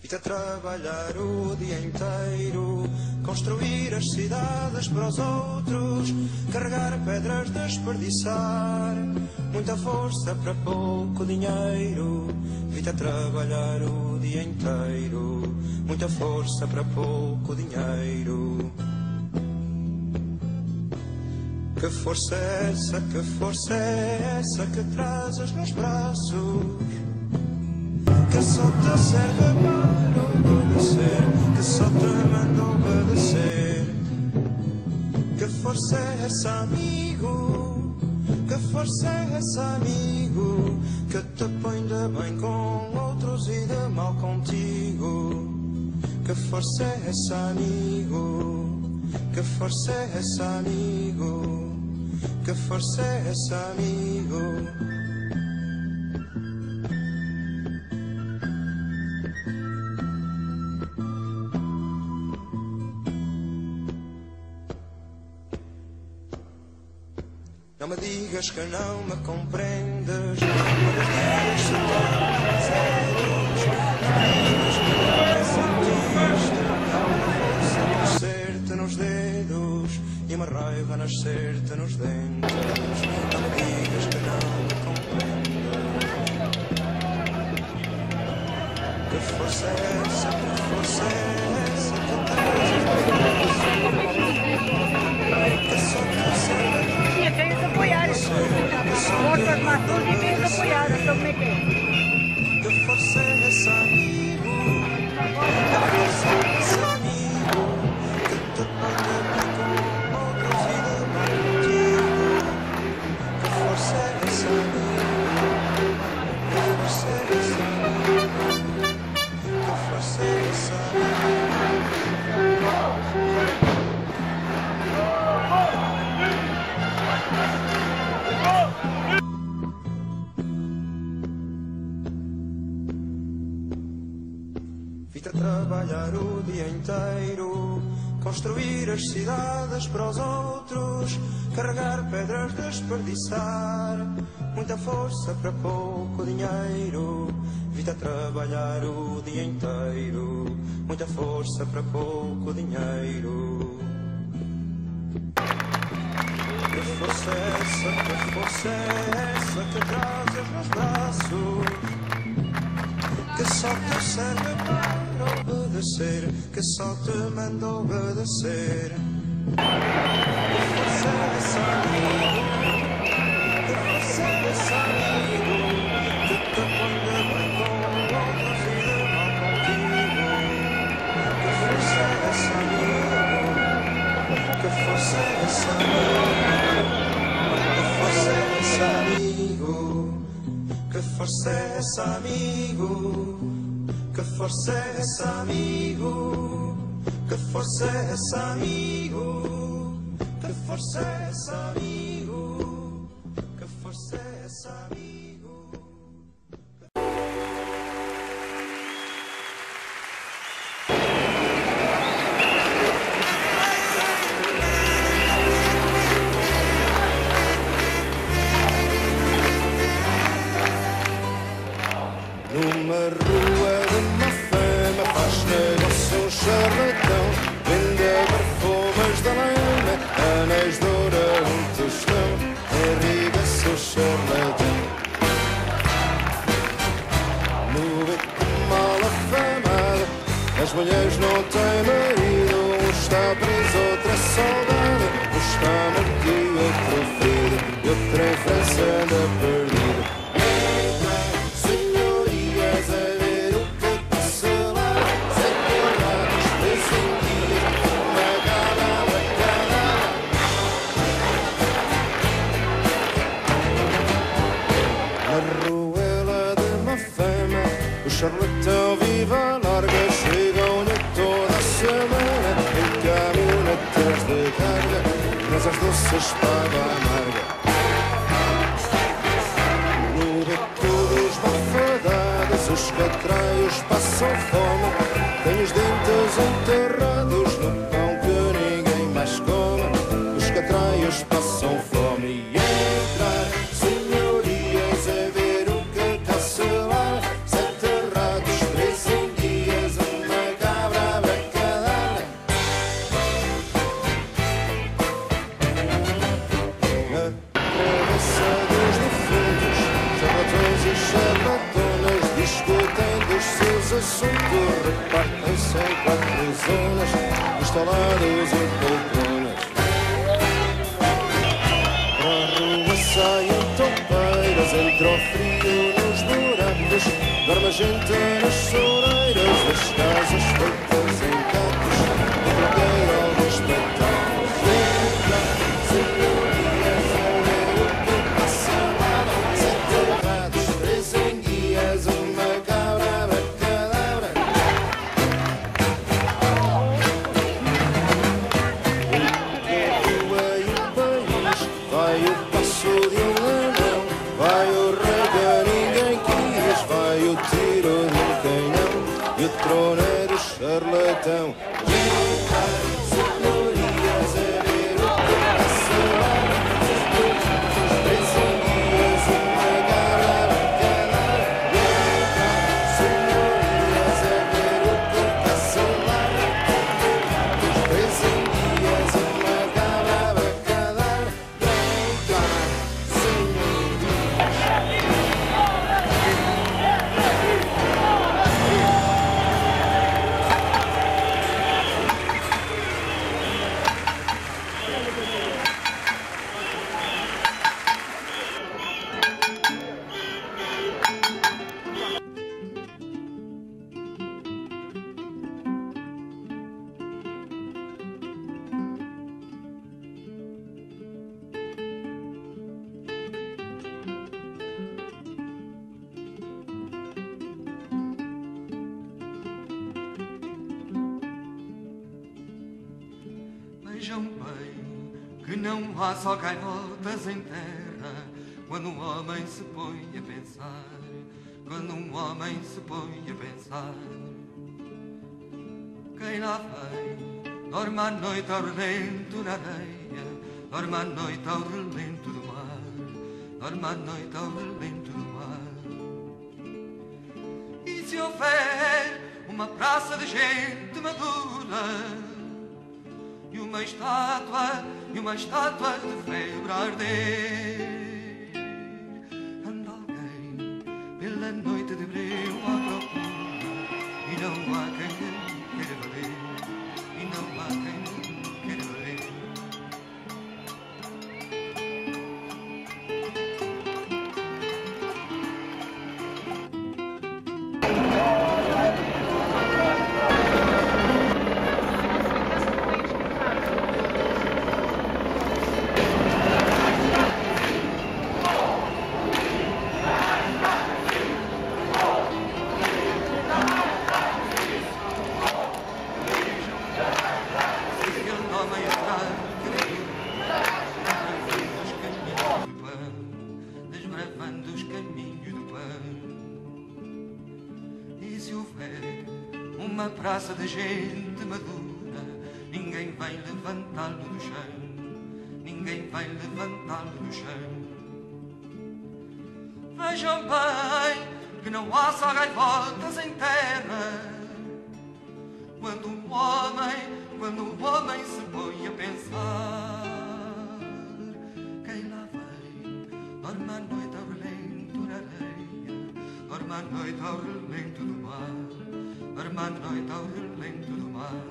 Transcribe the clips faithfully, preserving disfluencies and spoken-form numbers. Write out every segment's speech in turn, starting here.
Vi-te a trabalhar o dia inteiro, construir as cidades para os outros, carregar pedras, desperdiçar, muita força para pouco dinheiro. Vi-te a trabalhar o dia inteiro, muita força para pouco dinheiro. Que força é essa, que força é essa que trazes nos braços, que só te serve para obedecer, que só te manda obedecer? Que força é essa, amigo? Que força é essa, amigo? Que te põe de bem com outros e de mal contigo? Que força é essa, amigo? Que força é essa, amigo? Que força é essa, amigo? Não me digas que não me compreendes, não me digas se tornas zeros, não me digas que não me sentiste, há uma força a nascer-te nos dedos e uma raiva a nascer-te nos dentes. Não me digas que não me compreendes. Que força é essa, que força é essa que trazes nos braços, que só te serve? Quem te apoiar, mostra as maçãs e quem te apoiar, sabe como é que é? Que força é essa, amigo? Que força é essa, amigo? Que te põe de bem com outros e de mal contigo? Que força é essa, amigo? Que força é essa, amigo? Que força é essa, amigo? Vi-te a trabalhar o dia inteiro, construir as cidades para os outros, carregar pedras, desperdiçar, muita força para pouco dinheiro. Vi-te a trabalhar o dia inteiro, muita força para pouco dinheiro. Que força é essa, que força é essa que trazes nos braços, que só te serve para obedecer, que só te manda obedecer? Que força é essa, amigo? Que força é essa, amigo? Que te põe de bem com outros e de mal contigo? Que força é essa, amigo? Que força é essa, amigo? Que força é essa, amigo? Que força é essa, amigo? Que força é essa, amigo? Que força é essa, amigo? Que força é essa, amigo? Que força é essa, amigo? Numa rua de má fama faz negócio um charlatão, vende perfumes da lama, anéis de ouro, um tostão, enriga-se o charlatão. No beco mal afamado, as mulheres não têm marido, um está preso, outro é soldado, um está morto e outro ferido, e outro em França anda perdido. O charlatão viva larga, chegam-lhe toda a semana, em caminhonetas de carga, mas as doces paga amarga. No beco dos malfadados, os catraios passam fome, têm os dentes enterrados no pão que ninguém mais come. Os catraios passam fome e entrar, senhorias, a ver o que está-se lá. Sete ratos, três em dias, quatro zonas, instalados em poltronas. Para a rua saem topeiras, entre o frio nos buracos, dorme a gente nas soleiras das casas feitas em cacos, e bloqueia algum espetáculo. Entra, senhorias, a ver o que passa lá. Sete ratos, três enguias, uma cabra abacadabra. Entre a rua e o país vai o passo de um anão, vai o rei que ninguém quis, vai o tiro de um canhão e o troneiro charlatão. Entra, senhorias, a ver o que passa lá. Três enguias, uma cabra abacadabra. Entra, senhorias, a ver o que passa lá. Três enguias, uma cabra abacadabra. Entra, Vejam bem que não há só gaivotas em terra quando um homem se põe a pensar, quando um homem se põe a pensar. Quem lá vem dorme à noite ao relento na areia, dorme à noite ao relento do mar, dorme à noite ao relento do mar. E se houver uma praça de gente madura e uma estátua, e uma estátua de febre a arder, anda alguém pela noite de breu à procura, e não há quem queira valer, e não há quem queira valer. Desbravando os caminhos do pão. E se houver uma praça de gente madura, ninguém vai levantá-lo do chão, ninguém vai levantá-lo do chão. Vejam bem que não há só gaivotas em terra quando um homem, quando um homem se põe a pensar. Quem lá vem dorme à noite ao relento na areia, dorme à noite ao relento do mar, dorme à noite ao relento do mar.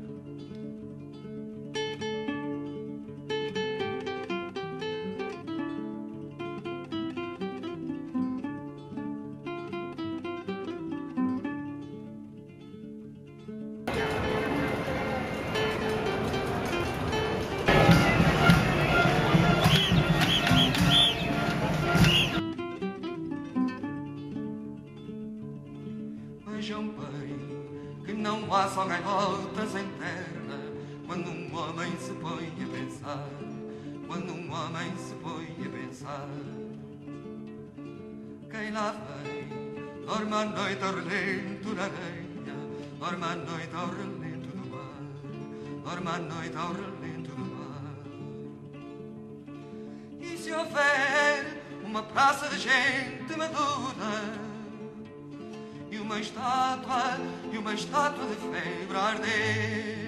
Vejam bem que não há só gaivotas em terra quando um homem se põe a pensar, quando um homem se põe a pensar. Quem lá vem dorme à noite ao relento na areia, dorme à noite ao relento do mar, dorme à noite ao relento do mar. E se houver uma praça de gente madura e uma estátua, e uma estátua de febre a arder,